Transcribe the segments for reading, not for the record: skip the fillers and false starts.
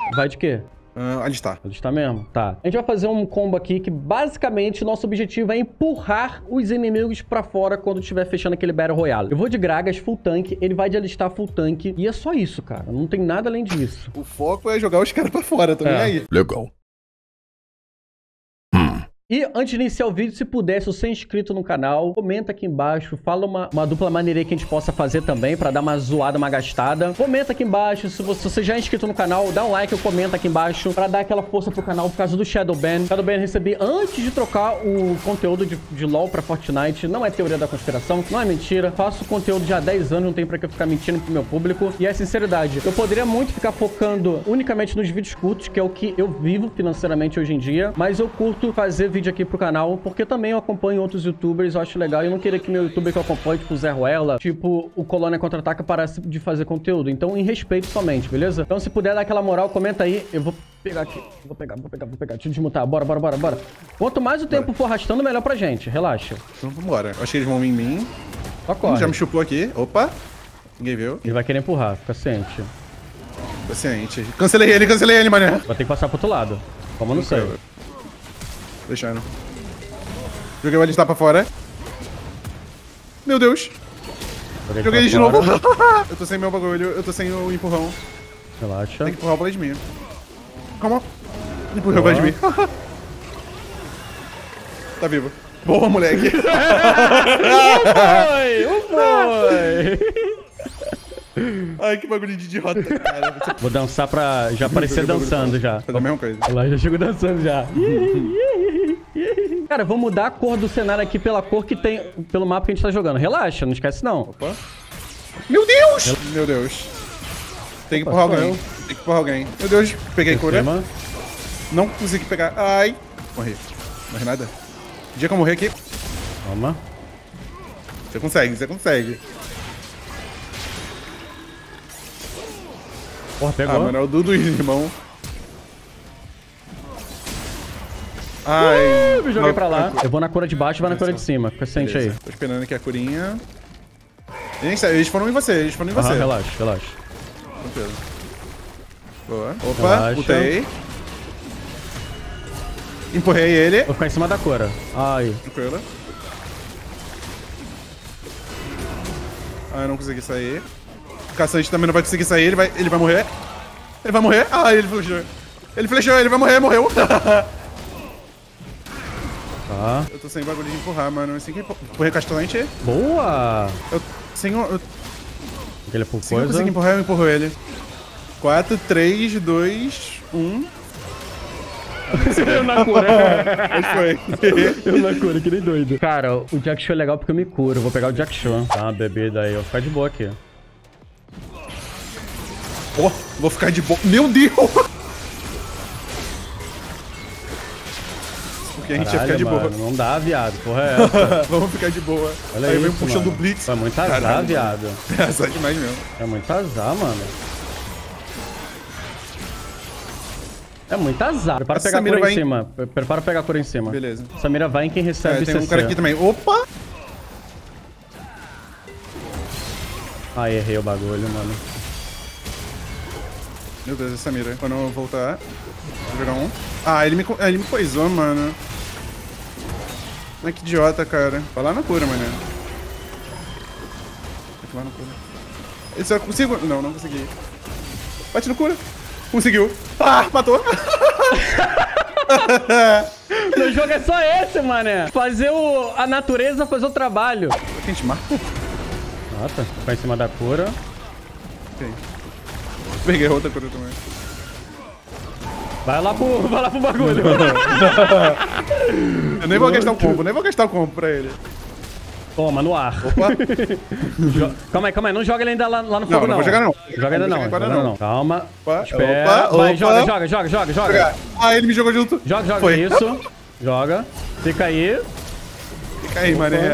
Vai de quê? Ali está. Ali está mesmo? Tá. A gente vai fazer um combo aqui que, basicamente, nosso objetivo é empurrar os inimigos pra fora quando estiver fechando aquele Battle Royale. Eu vou de Gragas full tank, ele vai de alistar full tank, e é só isso, cara. Não tem nada além disso. O foco é jogar os caras pra fora, também aí. Legal. E antes de iniciar o vídeo, se puder, se você é inscrito no canal, comenta aqui embaixo, fala uma dupla maneira que a gente possa fazer também, pra dar uma zoada, uma gastada. Comenta aqui embaixo, se você já é inscrito no canal, dá um like ou comenta aqui embaixo, pra dar aquela força pro canal por causa do Shadowban. Shadowban eu recebi antes de trocar o conteúdo de LoL pra Fortnite, não é teoria da conspiração, não é mentira. Faço conteúdo já há 10 anos, não tem pra que eu ficar mentindo pro meu público. E é sinceridade, eu poderia muito ficar focando unicamente nos vídeos curtos, que é o que eu vivo financeiramente hoje em dia, mas eu curto fazer vídeo aqui pro canal, porque também eu acompanho outros youtubers, eu acho legal, e eu não queria que meu youtuber que eu acompanho, tipo o Zé Ruela, tipo o Colônia Contra-Ataca, parasse de fazer conteúdo. Então, em respeito somente, beleza? Então, se puder dar aquela moral, comenta aí, eu vou pegar aqui, vou pegar, deixa eu desmutar, bora. Quanto mais o tempo for arrastando, melhor pra gente, relaxa. Então vambora, acho que eles vão vir em mim. Só corre. Já me chupou aqui, opa, ninguém viu. Ele vai querer empurrar, fica ciente. Paciente. Cancelei ele, mané. Vai ter que passar pro outro lado, como eu não sei. Deixando. Joguei o alistar pra fora. Meu Deus. Joguei ele de novo. Eu tô sem meu bagulho, eu tô sem o empurrão. Relaxa. Tem que empurrar o Vladimir. Calma. Empurrei o Vladimir. Tá vivo. Boa, moleque. Foi. Ai, que bagulho de idiota, cara. Vou dançar pra já aparecer dançando já. Fazer a mesma coisa. Olha lá, já chegou dançando já. Cara, vou mudar a cor do cenário aqui pela cor que tem, pelo mapa que a gente tá jogando. Relaxa, não esquece não. Opa. Meu Deus! Meu Deus. Tem que empurrar alguém. Tem que empurrar alguém. Meu Deus, peguei cura. Não consegui pegar. Ai. Morri. Morri nada. O dia que eu morrer aqui. Toma. Você consegue. Porra, pegou. Ah, mano, é o Dudu, irmão. Ai. Me joguei pra lá. Eu vou na cura de baixo e vai na cura de cima. Fica ciente aí. Tô esperando aqui a curinha. Eles foram em você, Relaxa. Tranquilo. Boa. Opa, Relaxa. Ultei. Empurrei ele. Vou ficar em cima da cura. Ai. Tranquilo. Ah, eu não consegui sair. O caçante também não vai conseguir sair, ele vai morrer. Ele vai morrer. Ah, ele flechou. Ele vai morrer, morreu. Tá. Eu tô sem bagulho de empurrar, mano. Assim que empurrei o castellante. Boa! Aquele por coisa. Se eu conseguir empurrar, eu empurro ele. 4, 3, 2, 1. Eu na cura. Foi. Eu na cura, que nem doido. Cara, o Jack Show é legal porque eu me curo. Eu vou pegar o Jack Show. Tá, uma bebida aí. Eu vou ficar de boa aqui. Oh, vou ficar de boa. Meu Deus! Porque a gente ia ficar de boa. Não dá, viado. Porra é essa? Vamos ficar de boa. Olha aí isso, vem puxando o mano. Blitz. É muito azar, caralho, viado. É azar demais mesmo. É muito azar, mano. É muito azar. Prepara pegar a cura em cima. Prepara pegar a cura em cima. Beleza. Samira vai em quem recebe tem um cara aqui também. Opa! Ah, errei o bagulho, mano. Meu Deus, essa Samira. Quando eu voltar, vou jogar um. Ah, ele me coisou, mano. Ai, que idiota, cara. Vai lá na cura, mano. Vai lá na cura. Esse eu consigo? Não, não consegui. Bate no cura. Conseguiu. Ah, matou. Meu jogo é só esse, mané. Fazer a natureza fazer o trabalho. A gente marca. Ah, tá. Ficar em cima da cura. Ok. Peguei outra cura também. Vai lá pro bagulho. Eu nem vou gastar o combo, pra ele. Toma, no ar. Opa. Calma aí, não joga ele ainda lá no fogo, não. Não vou jogar, não. Joga ainda não. Calma. Opa, espera. opa, vai, opa. joga. Ah, ele me jogou junto. Joga, foi. Isso. Joga. Fica aí. Fica aí, mané.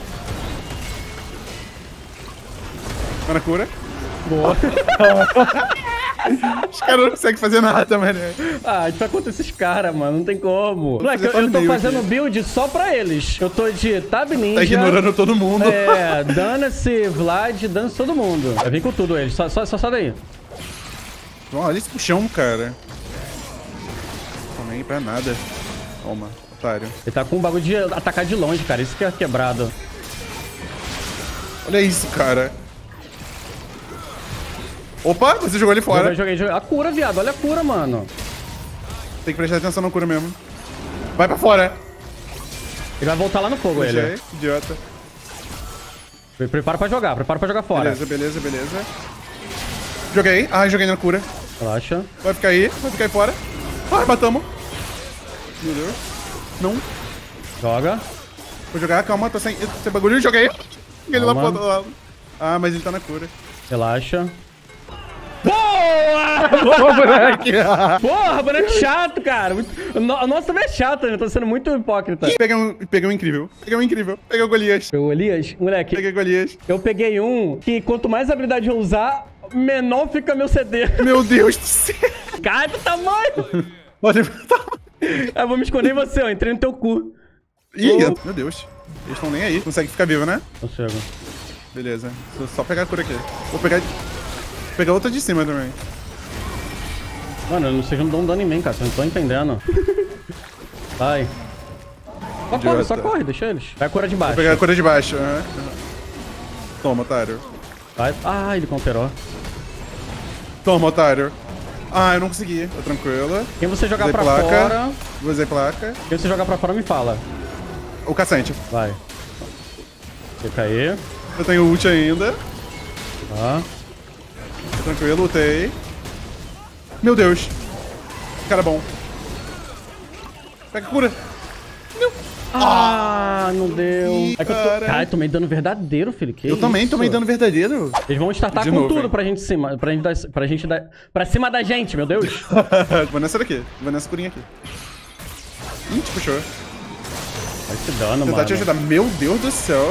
Vai na cura. Boa. Os caras não conseguem fazer nada, mané. Ah, a gente vai contra esses caras, mano. Não tem como. Moleque, eu tô fazendo build só pra eles. Eu tô de Tab Ninja. Tá ignorando todo mundo. É, dana-se Vlad, dana-se todo mundo. Vai vir com tudo eles. Só daí. Olha esse puxão, cara. Também pra nada. Toma, otário. Ele tá com um bagulho de atacar de longe, cara. Isso que é quebrado. Olha isso, cara. Opa, você jogou ele fora. Joguei. A cura, viado. Olha a cura, mano. Tem que prestar atenção na cura mesmo. Vai pra fora. Ele vai voltar lá no fogo, ele. Idiota. Prepara pra jogar fora. Beleza. Joguei. Ai, joguei na cura. Relaxa. Vai ficar aí fora. Ai, matamos. Meu Deus. Não. Joga. Vou jogar, calma, tô sem bagulho. Joguei. Ele lá pro outro lado. Ah, mas ele tá na cura. Relaxa. Boa! Moleque! Porra, boneco chato, cara. O nosso também é chato, né? Tô sendo muito hipócrita. Peguei um incrível. Peguei o Golias. Pegou o Elias? Moleque, Peguei o Golias. eu peguei um que quanto mais habilidade eu usar, menor fica meu CD. Meu Deus do céu. Cara, do tamanho! Olha o tamanho. Eu vou me esconder em você, ó. Entrei no teu cu. Ih, meu Deus. Eles estão nem aí. Consegue ficar vivo, né? Consigo. Beleza. Só pegar a cura aqui. Vou pegar outra de cima também. Mano, vocês não dão dano em mim, cara. Vocês não estão entendendo. Vai. Só corre, deixa eles. Vai a cura de baixo. Vou pegar a cura de baixo. Toma, otário. Vai. Ah, ele counterou. Toma, otário. Ah, eu não consegui. Tá tranquilo. Quem você jogar pra fora... Vou usar placa. Quem você jogar pra fora, me fala. O caçante. Vai. Fica aí. Eu tenho ult ainda. Tá. Tranquilo, lutei. Meu Deus. Cara bom. Pega a cura. Não. Não deu. É que Cara, eu tomei dano verdadeiro, filho. Que eu também tomei dano verdadeiro. Eles vão startar De com novo, tudo hein? pra cima da gente, meu Deus. Vou nessa daqui. Vou nessa curinha aqui. Ih, te puxou. Olha esse dano, Tentar te ajudar. Meu Deus do céu.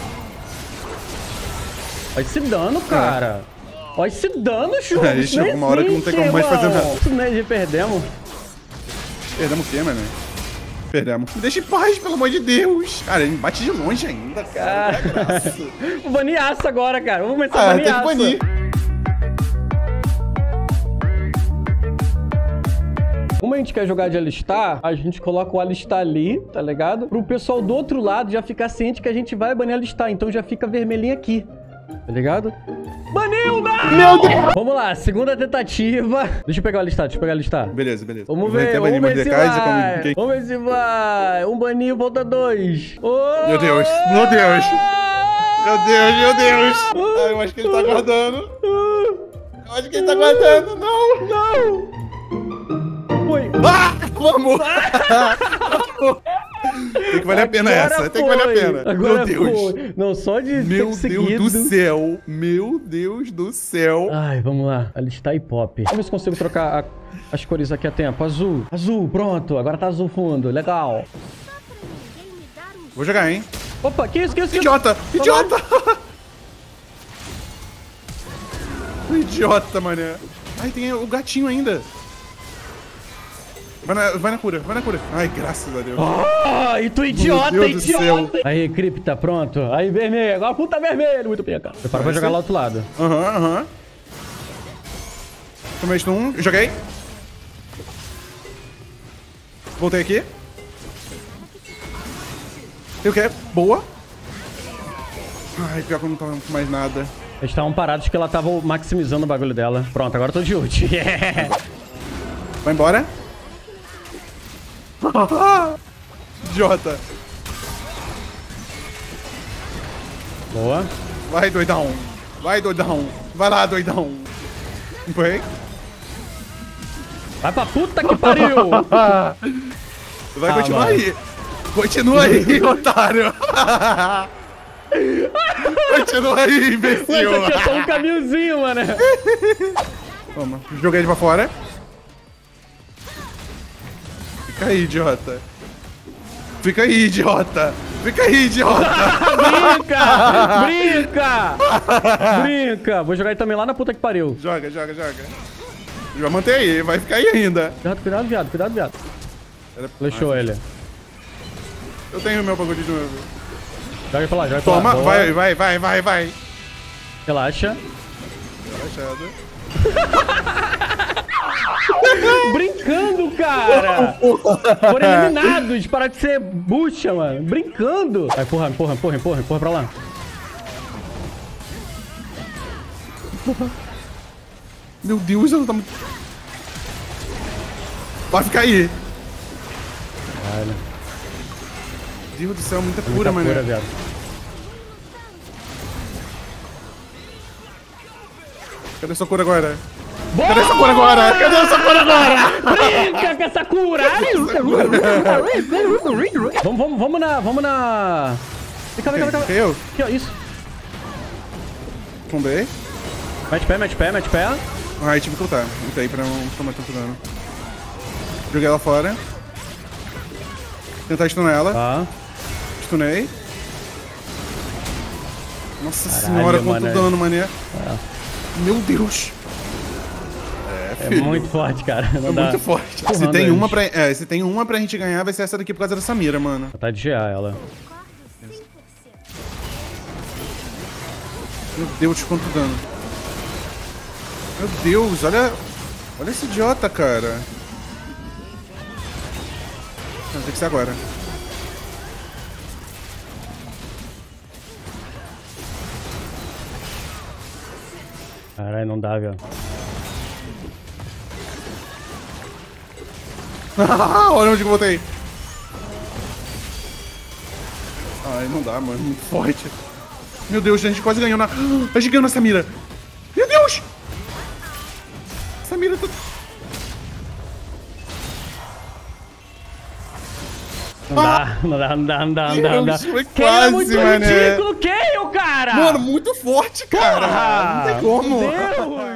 Olha esse dano, cara. Olha esse dano, Chu. Aí chegou uma hora que não tem como mais fazer nada. Isso não é, perdemos. Perdemos o quê, mano? Perdemos. Me deixa em paz, pelo amor de Deus. Cara, ele bate de longe ainda, cara. Não é graça. Vou banir aço agora, cara. Vamos começar a banir tem que aço. banir. Como a gente quer jogar de alistar, a gente coloca o alistar ali, tá ligado? Pro pessoal do outro lado já ficar ciente que a gente vai banir alistar. Então já fica vermelhinho aqui, tá ligado? Baniu, não! Meu Deus! Vamos lá, segunda tentativa. Deixa eu pegar o alistar, Beleza. Vamos ver se vai. Vamos ver se vai. Um baninho, volta dois. Oh! Meu Deus. Meu Deus. Ah, eu acho que ele tá guardando. Não! Foi. Vamos! Tem que valer a pena essa. Tem que valer a pena. Agora meu Deus. foi. Não, só de Meu ter Deus seguido. do céu. Meu Deus do céu. Ai, vamos lá. Alistar e pop. Vamos ver se consigo trocar as cores aqui a tempo. Azul. Azul, pronto. Agora tá azul fundo. Legal. Vou jogar, hein? Opa, que isso? Idiota! Mané. Ai, tem o gatinho ainda. Vai na cura. Ai, graças a Deus. E tu idiota, Meu Deus do céu. Aí, cripta, pronto. Aí, vermelho. Agora puta vermelho. Muito bem, cara. Prepara pra jogar lá do outro lado. Aham. Tomei stun. Joguei. Voltei aqui. Tem o quê? Boa. Ai, pior que eu não tava com mais nada. Eles estavam parados que ela tava maximizando o bagulho dela. Pronto, agora eu tô de ult. Vai embora. Idiota. Boa. Vai, doidão. Vai lá, doidão. Foi. Vai pra puta que pariu. Vai continuar aí. Continua aí, otário. Continua aí, imbecil. Você tinha só um caminhozinho, mano. Toma, joguei ele pra fora. Fica aí, idiota. Brinca. Vou jogar ele também lá na puta que pariu. Joga. Já mantém aí, vai ficar aí ainda. Cuidado, viado. Flechou ele. Eu tenho o meu bagulho de novo. Joga pra lá, Toma, Boa. vai. Relaxa. Relaxado. Brincando, cara! Foram eliminados, para de ser bucha, mano. Brincando. Vai, empurra pra lá. Meu Deus, ela tá muito... Vai ficar aí. Caralho. Deus do céu, muita cura, mano. Cura, viado. Cadê sua cura agora? Boa! Cadê essa cura agora? Cadê essa cura agora? Brinca com essa cura! Vamos na... Calma. Eu? Aqui, ó, isso. Fundei. Mete pé. Ai, tive que lutar. Lutei pra não tomar tanto dano. Joguei ela fora. Tentar stunar ela. Tá. Stunei. Nossa Caralho, senhora, quanto mano. dano, mané. É. Meu Deus. É muito forte, cara. Não dá. Muito forte. Se tem uma pra gente ganhar, vai ser essa daqui por causa da Samira, mano. Tá de GA ela. Meu Deus, quanto dano. Meu Deus, olha esse idiota, cara. Não, tem que ser agora. Caralho, não dá, velho. Olha onde que eu botei. Ai, não dá, mano. Muito forte. Meu Deus, a gente quase ganhou na... A gente ganhou na Samira. Meu Deus! Samira tá... Não dá. Deus, foi Kayle é muito quase, mané. ridículo, Kayle, cara! Mano, muito forte, cara. Porra! Não tem como. Meu Deus!